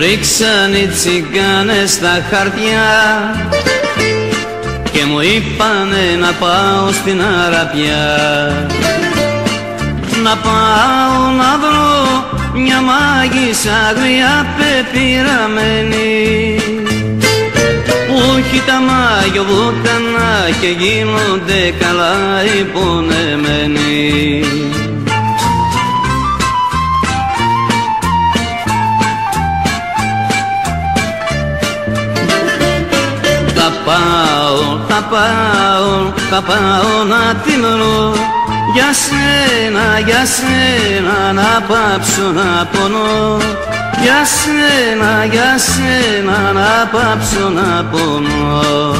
ρίξαν οι τσιγκάνες στα χαρτιά και μου είπανε να πάω στην Αραπιά, να πάω να βρω μια μάγισσα αγριά πεπειραμένη που έχει τα μάγιο βούτανα και γίνονται καλά οι πονεμένοι. Θα πάω να την βρω για σένα να πάψω να πονώ, για σένα να πάψω να πονώ.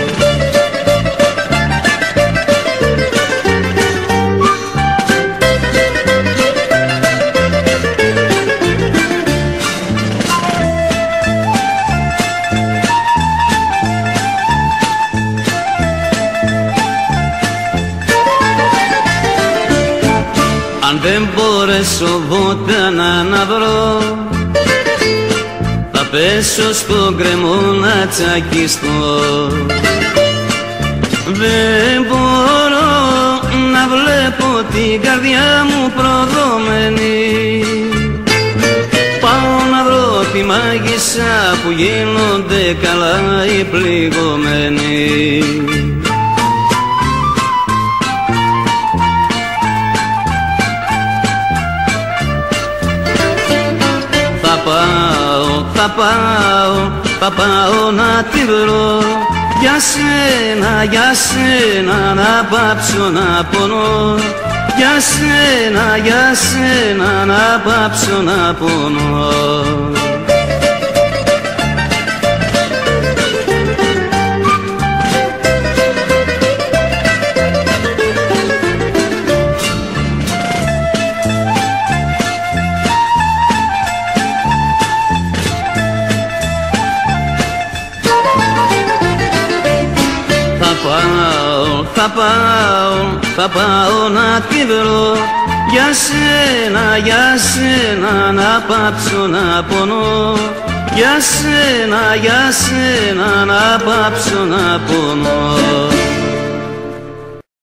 Αν δεν μπορέσω βότανα να βρω, θα πέσω στον κρεμό να τσακιστώ. Δεν μπορώ να βλέπω την καρδιά μου προδομένη, πάω να βρω τη μάγισσα που γίνονται καλά οι πληγωμένοι. Θα πάω να τη βρω για σένα να πάψω να πονώ, για σένα να πάψω να πονώ. Θα πάω να τη βρω για σένα να πάψω να πονώ, για σένα να πάψω να πονώ.